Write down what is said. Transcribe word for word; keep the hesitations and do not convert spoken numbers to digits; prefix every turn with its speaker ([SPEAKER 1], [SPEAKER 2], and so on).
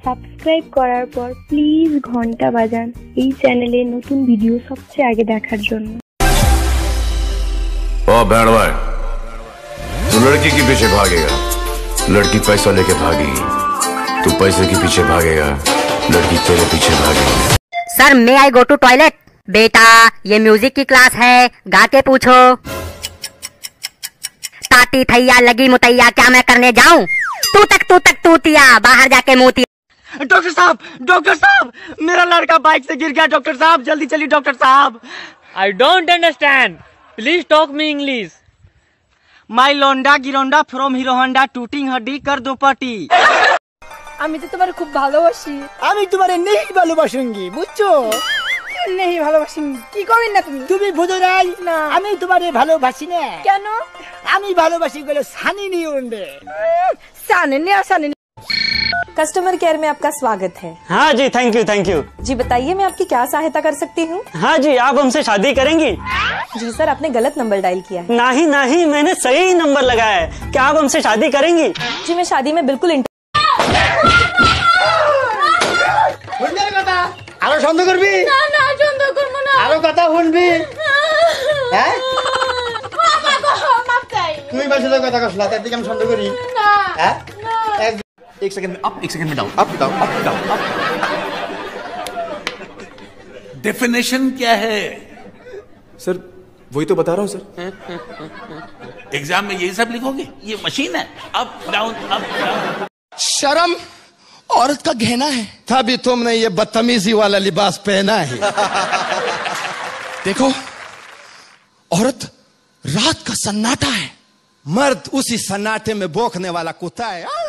[SPEAKER 1] Subscribe করার পর please ঘন্টা বাজান এই চ্যানেলে নতুন ভিডিও সবচেয়ে আগে দেখার জন্য।
[SPEAKER 2] ओ बैंडवा, तू लड़की के पीछे भागेगा, लड़की पैसा लेके भागेगी, तू पैसे के पीछे भागेगा, लड़की तेरे पीछे भागेगी।
[SPEAKER 3] Sir may I go to toilet? बेटा ये म्यूजिक की क्लास है, गा के पूछो। ताती थैया लगी मुतैया क्या मैं करने जाऊं? तू तक तू तक तूतिया बाहर जाके मोतिया।
[SPEAKER 4] डॉक्टर साहब, डॉक्टर साहब, मेरा लड़का बाइक से गिर गया। डॉक्टर साहब जल्दी चलिए डॉक्टर साहब।
[SPEAKER 5] I don't understand. Please talk me English.
[SPEAKER 4] My लोंडा गिरोंडा फ्रॉम हिरो होंडा टूटिंग हड्डी कर दो पार्टी।
[SPEAKER 6] আমি তো তোমারে খুব ভালোবাসি।
[SPEAKER 7] আমি তোমারে নেই ভালোবাসুঙ্গি, বুঝছো?
[SPEAKER 6] নেই ভালোবাসি কি করেন না তুমি?
[SPEAKER 7] তুমি বুঝো নাই না আমি তোমারে ভালোবাসি না।
[SPEAKER 6] কেন?
[SPEAKER 7] আমি ভালোবাসি গেলে সানি নিউন রে।
[SPEAKER 6] সানি নিয়া সানি।
[SPEAKER 8] कस्टमर केयर में आपका स्वागत है।
[SPEAKER 9] हाँ जी, थैंक यू थैंक यू।
[SPEAKER 8] जी बताइए मैं आपकी क्या सहायता कर सकती हूँ?
[SPEAKER 9] हाँ जी, आप हमसे शादी करेंगी?
[SPEAKER 8] जी सर, आपने गलत नंबर डायल किया है।
[SPEAKER 9] नहीं नहीं, मैंने सही नंबर लगाया है। क्या आप हमसे शादी करेंगी?
[SPEAKER 8] जी मैं शादी में बिल्कुल इंटर।
[SPEAKER 7] আরো সন্দেহ করবি?
[SPEAKER 6] না না সন্দেহ করব না।
[SPEAKER 7] আরো কথা শুনবি? হ্যাঁ?
[SPEAKER 6] মাফ করো, মাফ চাই।
[SPEAKER 7] তুই বাসে কথা কসলা, তার দিকে আমি সন্দেহ করি?
[SPEAKER 6] না।
[SPEAKER 7] হ্যাঁ?
[SPEAKER 6] না।
[SPEAKER 7] एक सेकंड में अप, एक सेकंड में down, up down, up down, up.
[SPEAKER 10] Definition क्या है
[SPEAKER 11] सर? वही तो बता रहा हूँ सर।
[SPEAKER 10] एग्जाम में यही सब लिखोगे? ये मशीन है। Up down up down.
[SPEAKER 12] शर्म औरत का गहना है, तभी तुमने ये बदतमीजी वाला लिबास पहना है। देखो, औरत रात का सन्नाटा है, मर्द उसी सन्नाटे में भौंकने वाला कुत्ता है।